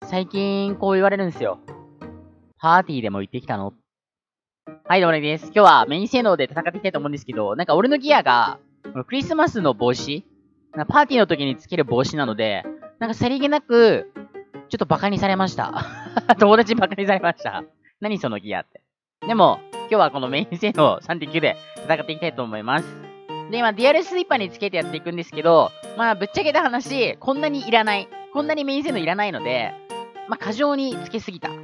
最近こう言われるんですよ。パーティーでも行ってきたの？はい、どうもです。今日はメイン性能で戦っていきたいと思うんですけど、なんか俺のギアが、クリスマスの帽子なんかパーティーの時につける帽子なので、なんかさりげなく、ちょっとバカにされました。友達にバカにされました。何そのギアって。でも、今日はこのメイン性能3.9で戦っていきたいと思います。で、今、デュアルスイーパーにつけてやっていくんですけど、まあ、ぶっちゃけた話、こんなにいらない。こんなにメイン性能いらないので、まあ、過剰につけすぎた。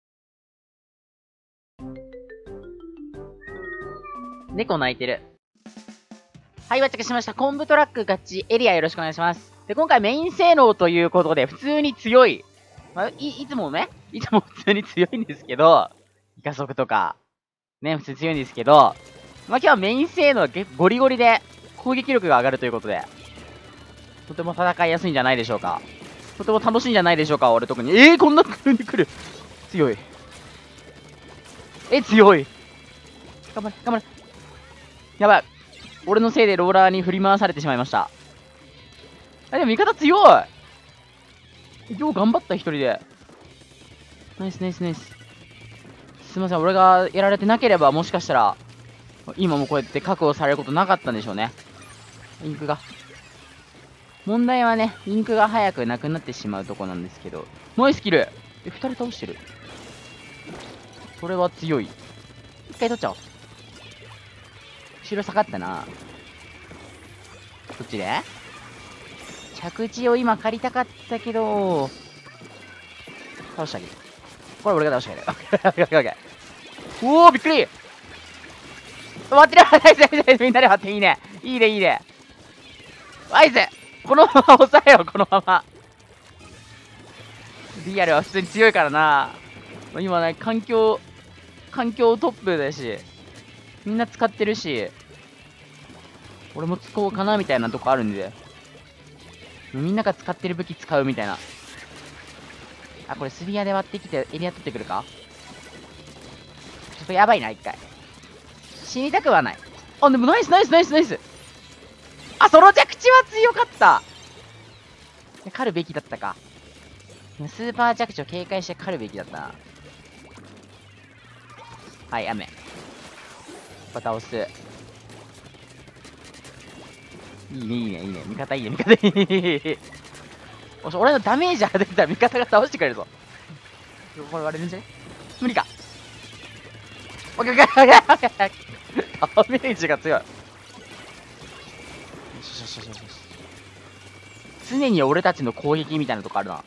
猫鳴いてる。はい、到着しました。コンブトラックガチエリアよろしくお願いします。で、今回メイン性能ということで、普通に強い。まあ、いつも普通に強いんですけど、イカ速とか、ね、普通に強いんですけど、まあ今日はメイン性能がゴリゴリで攻撃力が上がるということで、とても戦いやすいんじゃないでしょうか。とても楽しいんじゃないでしょうか、俺特に。こんな風に来る。強い。強い。頑張れ、頑張れ。やばい。俺のせいでローラーに振り回されてしまいました。でも味方強い。よう頑張った一人で。ナイスナイスナイス。すいません、俺がやられてなければもしかしたら、今もこうやって確保されることなかったんでしょうね。インクが。問題はね、インクが早くなくなってしまうとこなんですけど。ナイスキル。二人倒してる。それは強い。一回取っちゃおう。後ろ下がったな。こっちで着地を今借りたかったけど、倒してあげる。これ俺が倒してあげる。オッケーオッケーオッケー。おー、びっくり。待ってる。ナイスナイスナイス。みんなで待っていいね。いいねいいね。ナイス。このまま抑えよう、このまま。リアルは普通に強いからな。今ね、環境トップだし、みんな使ってるし、俺も使おうかなみたいなとこあるんで、みんなが使ってる武器使うみたいな。あ、これスリアで割ってきてエリア取ってくるか？ちょっとやばいな、一回。死にたくはない。あ、でもナイスナイスナイスナイス。あ、その着地は強かった。狩るべきだったか。スーパー着地を警戒して狩るべきだったな。はい、雨。これ倒す。いいね、いいね、いいね。味方いいね、味方いいね。俺のダメージが出たら味方が倒してくれるぞ。これ割れるんじゃね？無理か。オッケーオッケーオッケー。ダメージが強い。よしよしよしよし。常に俺たちの攻撃みたいなとこあるな。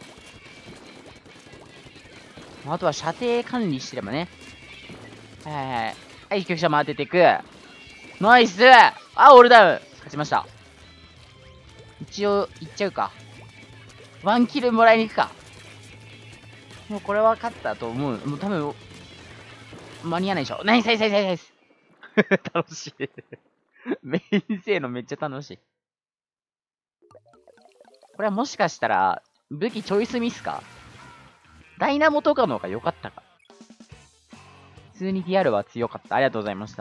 あとは射程管理してればね。はいはいはい。はい、飛距離車回ってていく。ナイス。あ、オールダウン。勝ちました。一応、いっちゃうか。ワンキルもらいに行くか。もうこれは勝ったと思う。もう多分、間に合わないでしょ。ナイスナイスナイスナイス。楽しい。メイン性能めっちゃ楽しい。これはもしかしたら、武器チョイスミスか？ダイナモとかの方が良かったか？普通に DR は強かった。ありがとうございました。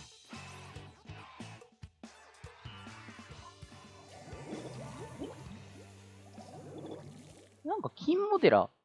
なんか金モデラ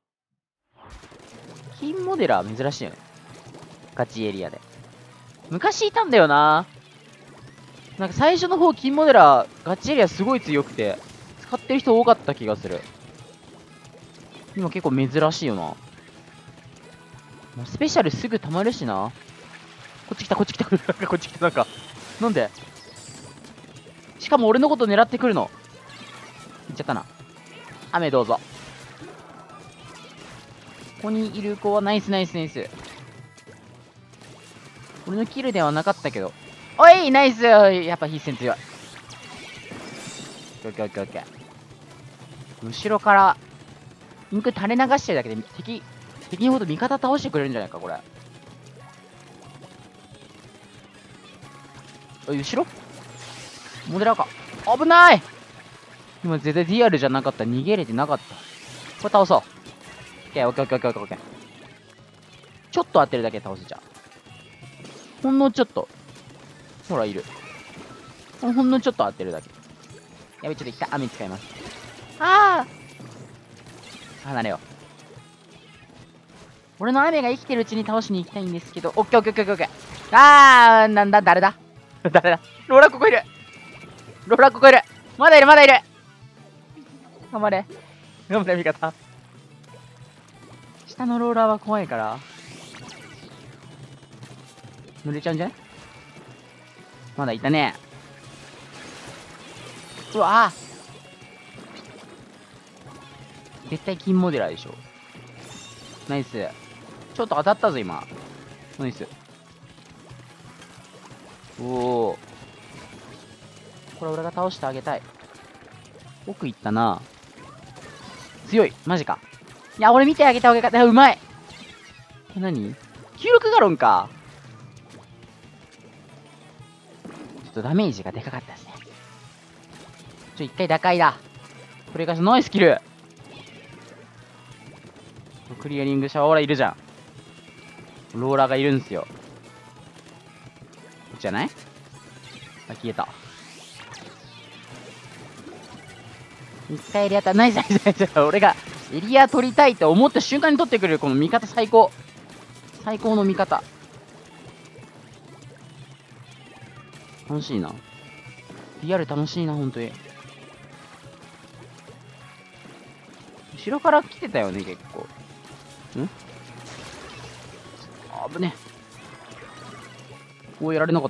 珍しいよね。ガチエリアで。昔いたんだよな。なんか最初の方金モデラガチエリアすごい強くて、使ってる人多かった気がする。今結構珍しいよな。スペシャルすぐ溜まるしな。こっち来た、こっち来た、こっち来た、なんでしかも俺のこと狙ってくるの。行っちゃったな。雨どうぞ。ここにいる子はナイスナイスナイス。俺のキルではなかったけど。おいナイス。やっぱ必戦強い。オッケーオッケーオッケー。後ろから、インク垂れ流してるだけで敵のこと味方倒してくれるんじゃないか、これ。後ろモデラーか。危ない。今絶対 DR じゃなかった。逃げれてなかった。これ倒そう。オッケーオッケーオッケーオッケーオッケー。ちょっと当てるだけで倒せちゃう。ほんのちょっと。ほら、いる。ほんのちょっと当てるだけ。やべ、ちょっと一回雨使います。離れよう。 俺の雨が生きてるうちに倒しに行きたいんですけど、オッケーオッケーオッケーオッケー。あー、なんだ、誰だ誰だローラーここいる。ローラーここいる。まだいる、まだいる。頑張れ。頑張れ、味方。下のローラーは怖いから。濡れちゃうんじゃない？まだいたね。うわぁ。絶対金モデラーでしょ。ナイス。ちょっと当たったぞ、今。ナイス。おお。これ俺が倒してあげたい。奥行ったな。強い。マジか。いや、俺見てあげた方がよかった。うまい。これ何？ 96 ガロンか。ちょっとダメージがでかかったですね。一回打開だ。これがナイスキル。クリアリングシャワーオーラいるじゃん。ローラーがいるんすよ。こっちじゃない？あ、消えた。一回エリアナイスナイスナイス。俺がエリア取りたいって思った瞬間に取ってくれるこの味方最高。最高の味方。楽しいな。リアル楽しいな、ほんとに。後ろから来てたよね、結構。あぶね。やられなかった。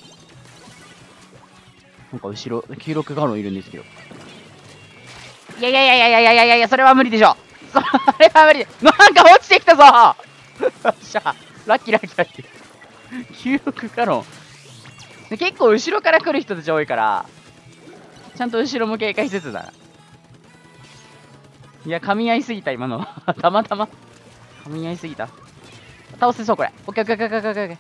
なんか後ろ、96ガロンいるんですけど。いやいやいやいやいやいやいや、それは無理でしょ。それは無理。なんか落ちてきたぞ。よっしゃ。ラッキーラッキーラッキー。96ガロン。結構後ろから来る人たち多いから、ちゃんと後ろも警戒しつつだ。いや、噛み合いすぎた、今の。たまたま。噛み合いすぎた。倒せそう、これ。オッケーオッケーオッケーオッケーオッケ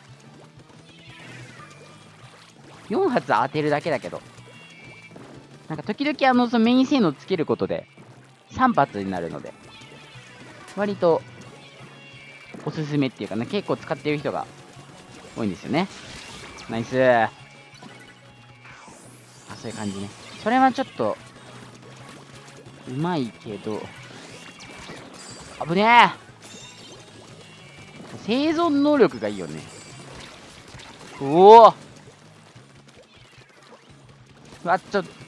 ー。4発当てるだけだけど。なんか時々そのメイン性能つけることで3発になるので、割とおすすめっていうかね、結構使ってる人が多いんですよね。ナイス。あ、そういう感じね。それはちょっとうまいけど、危ねえ。生存能力がいいよね。おお、あ、ちょっと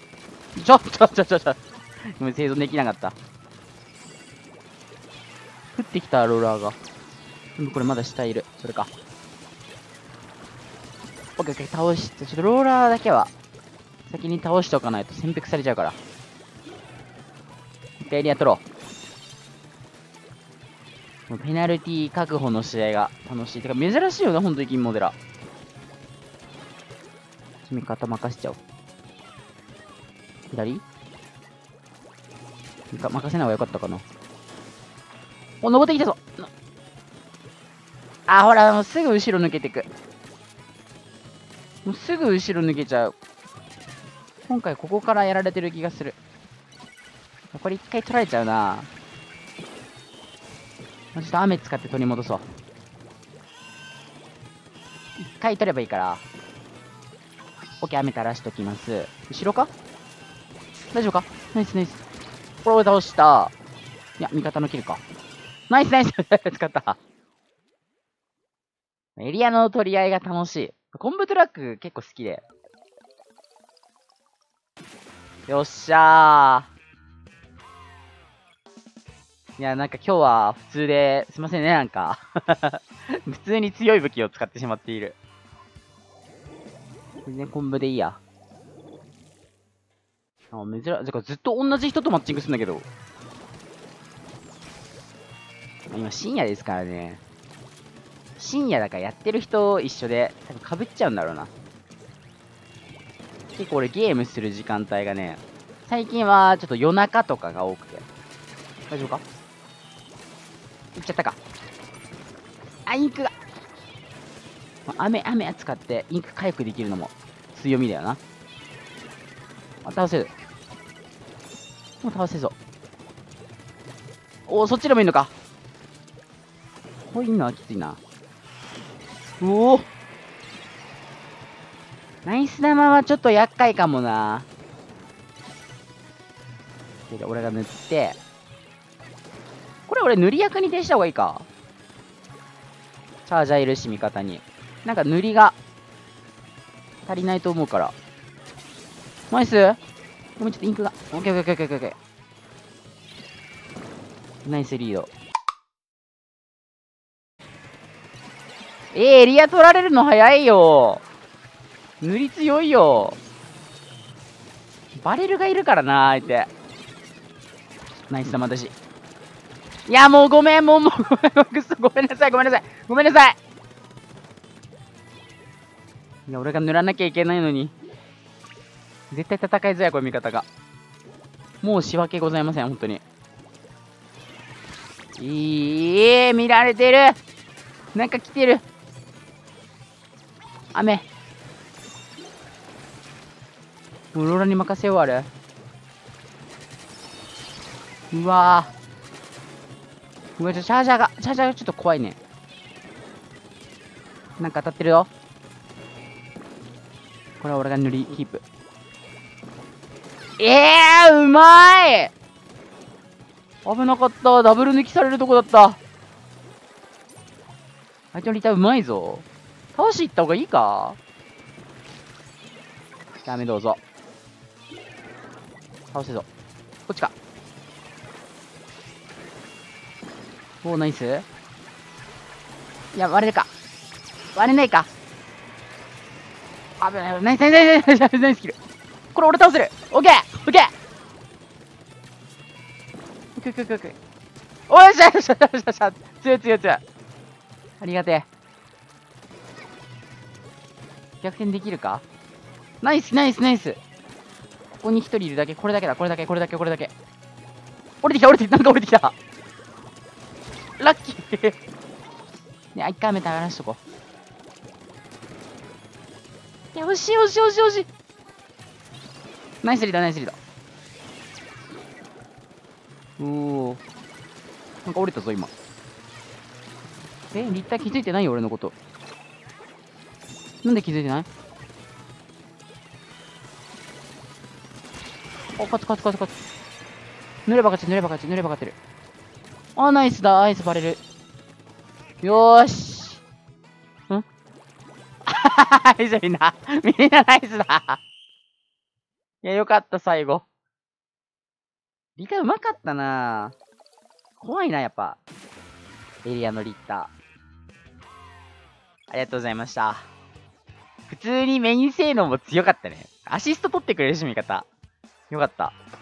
ごめん、生存できなかった。降ってきたローラーが。これまだ下いる。それか。オッケーオッケー、倒して、ちょっとローラーだけは先に倒しておかないと潜伏されちゃうから。一回エリア取ろう。もうペナルティ確保の試合が楽しい。てか珍しいよな、ほんとに金モデラ。味方任せちゃおう。左任せない方がよかったかな。お、登ってきたぞ。あ、ほら、もうすぐ後ろ抜けてく。もうすぐ後ろ抜けちゃう。今回ここからやられてる気がする。これ一回取られちゃうな。ちょっと雨使って取り戻そう。一回取ればいいから。オッケー、雨垂らしときます。後ろか？大丈夫か？ナイスナイス。これを倒した。いや、味方のキルか。ナイスナイス使った。エリアの取り合いが楽しい。コンブトラック結構好きで。よっしゃー。いや、なんか今日は普通で、すいませんね、なんか。普通に強い武器を使ってしまっている。全然コンブでいいや。あ、珍しい。ずっと同じ人とマッチングするんだけど。今深夜ですからね。深夜だからやってる人一緒で、多分被っちゃうんだろうな。結構俺ゲームする時間帯がね、最近はちょっと夜中とかが多くて。大丈夫か？いっちゃったか。あ、インクが。雨使ってインク回復できるのも強みだよな。あ、倒せる。もう倒せそう。おお、そっちでもいいのか。こういうのはきついな。おお、ナイス玉はちょっと厄介かもな。俺が塗って、これ俺塗り役に徹した方がいいか。 チャージャーいるし、味方に。なんか塗りが足りないと思うから。ナイス。ごめん、ちょっとインクが。オッケーオッケーオッケーオッケー。ナイスリード。エリア取られるの早いよ。塗り強いよ。バレルがいるからな、相手。ナイスだ、私。いや、もうごめん、もうごめんなさい、ごめんなさい。ごめんなさい。いや、俺が塗らなきゃいけないのに。絶対戦いづらい、これ味方が。もう仕分けございません、本当に。見られてる。なんか来てる。雨。もうローラに任せよう、あれ。うわぁ。うわ、チャージャーがちょっと怖いね。なんか当たってるよ。これは俺が塗り、キープ。うまい。危なかった。ダブル抜きされるとこだった。相手のリターンうまいぞ。倒し行った方がいいか。ダメ、どうぞ。倒せぞ。こっちか。おー、ナイス。いや、割れるか。割れないか。危ない。ナイススキル。これ俺倒せる。オッケーオッケーオッケーオッケーオッケーオッケー。おいしゃよしゃよしゃよしゃ。強い強い強い。ありがてえ。逆転できるか。ナイスナイスナイス。ここに一人いるだけ。これだけだ。これだけ。これだけ。これだけ。降りてきた降りてきた。なんか降りてきた。ラッキー。ね、1回目垂らしとこう。いや、惜しい惜しい惜しい惜しい。ナイスリードナイスリード。おー。なんか降りたぞ、今。立体気づいてないよ、俺のこと。なんで気づいてない？お、勝つ勝つ勝つ勝つ。塗れば勝ち、塗れば勝ち、塗れば勝てる。あ、ナイスだ、アイスバレる。よーし。んナイスみんな。みんなナイスだ。いや、よかった、最後。リタうまかったな。怖いな、やっぱ。エリアのリッター。ありがとうございました。普通にメイン性能も強かったね。アシスト取ってくれるし、味方。よかった。